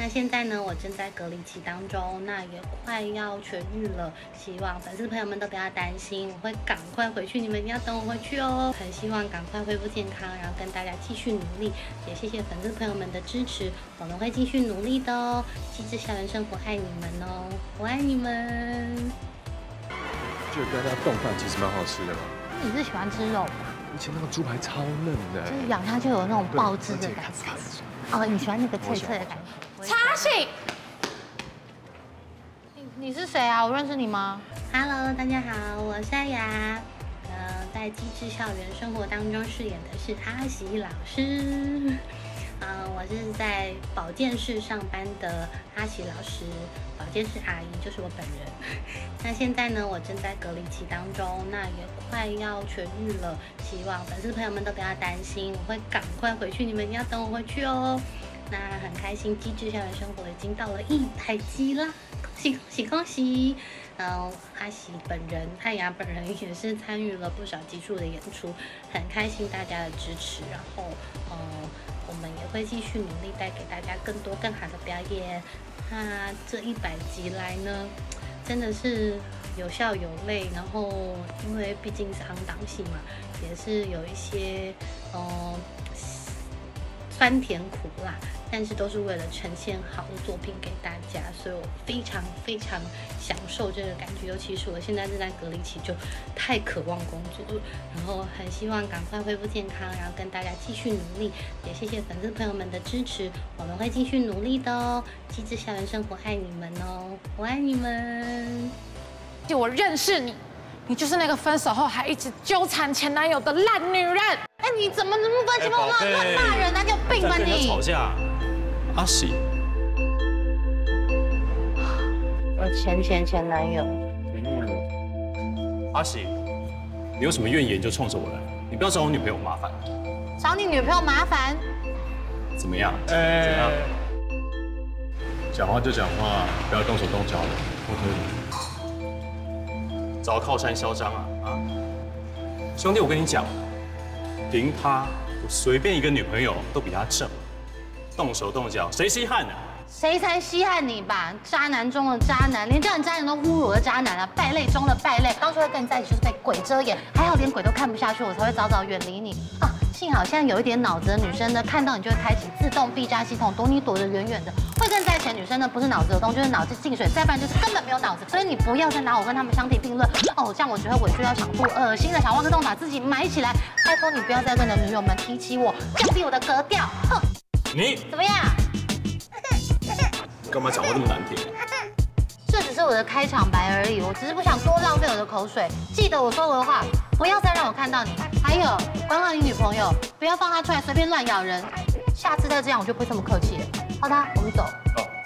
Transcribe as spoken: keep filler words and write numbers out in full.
那现在呢，我正在隔离期当中，那也快要痊愈了。希望粉丝朋友们都不要担心，我会赶快回去，你们一定要等我回去哦。很希望赶快恢复健康，然后跟大家继续努力。也谢谢粉丝朋友们的支持，我们会继续努力的哦。机智校园生活爱你们哦，我爱你们。 觉得跟家冻饭其实蛮好吃的嘛。 你是喜欢吃肉吗？ 以前那个猪排超嫩的， 就是咬下去有那种爆汁的感觉。哦，你喜欢那个脆脆的感觉。 茶醒。你你是谁啊？我认识你吗 ？Hello， 大家好，我是阿雅。呃，在机智校园生活当中饰演的是阿喜老师。呃，我是在保健室上班的阿喜老师，保健室阿姨就是我本人。那现在呢，我正在隔离期当中，那也快要痊愈了。希望粉丝朋友们都不要担心，我会赶快回去，你们一定要等我回去哦。那很开心，机智校园生活已经到了一百集啦，恭喜恭喜恭喜！然后阿喜本人、汉雅本人也是参与了不少集数的演出，很开心大家的支持。然后，呃，我们也会继续努力，带给大家更多更好的表演。那这一百集来呢，真的是有笑有泪。然后，因为毕竟是昂档戏嘛，也是有一些，呃。酸甜苦辣，但是都是为了呈现好的作品给大家，所以我非常非常享受这个感觉。尤其是我现在正在隔离期，就太渴望工作了，然后很希望赶快恢复健康，然后跟大家继续努力。也谢谢粉丝朋友们的支持，我们会继续努力的哦。机智校园生活爱你们哦，我爱你们。 就我认识你，你就是那个分手后还一直纠缠前男友的烂女人。哎，你怎么那么关心我乱乱骂人啊？你有病吧你？ 吵架，阿喜， 我前前前男友。 阿喜，你有什么怨言就冲着我来，你不要找我女朋友麻烦。 找你女朋友麻烦？ 怎么样？怎样？讲话就讲话，不要动手动脚的，不可以。找靠山嚣张啊啊！兄弟，我跟你讲。凭他，我随便一个女朋友都比他正，动手动脚谁稀罕呢？ 谁才稀罕你吧？渣男中的渣男，连叫你渣男都侮辱的渣男啊！败类中的败类，当初会跟你在一起就是被鬼遮眼，还好连鬼都看不下去，我才会早早远离你啊！幸好现在有一点脑子的女生呢，看到你就会开启自动避渣系统，躲你躲得远远的。会跟在一起的女生呢，不是脑子有洞，就是脑子进水，再不然就是根本没有脑子。所以你不要再拿我跟他们相提并论哦，这样我觉得委屈到想吐，恶心的想挖个洞把自己埋起来。拜托你不要再跟你的女友们提起我，降低我的格调。哼， 你怎么样？ 干嘛讲话这么难听？ 这只是我的开场白而已，我只是不想多浪费我的口水。记得我说过的话，不要再让我看到你。还有，管好你女朋友，不要放她出来随便乱咬人。下次再这样，我就不会这么客气了。好的，我们走。 好。